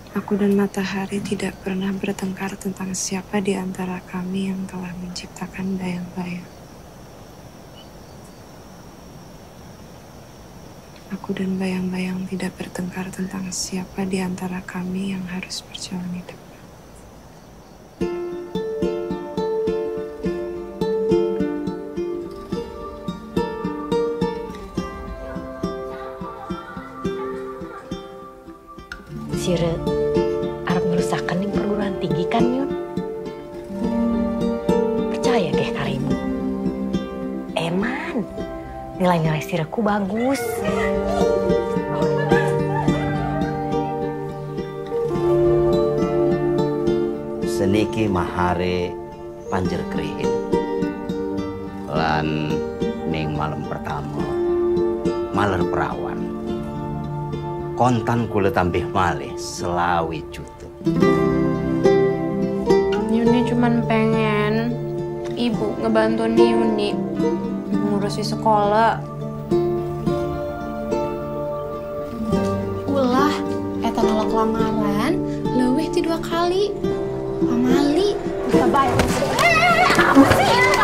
Aku dan matahari tidak pernah bertengkar tentang siapa di antara kami yang telah menciptakan bayang-bayang. Aku dan bayang-bayang tidak bertengkar tentang siapa di antara kami yang harus berjalan hidup. Sire arep ngerusakan yang perguruan tinggi kan Yun? Percaya deh karimu. Eman, nilai-nilai sireku bagus. Seniki mahare panjer krihin. Lan ning malam pertama maler perawan. Kontan kula tambih malih selawi juta. Yuni cuman pengen ibu ngebantu Yuni ngurusi sekolah. Ulah, eta nolak lamaran, leuwih ti 2 kali. Pamali. Bye-bye. Apa sih?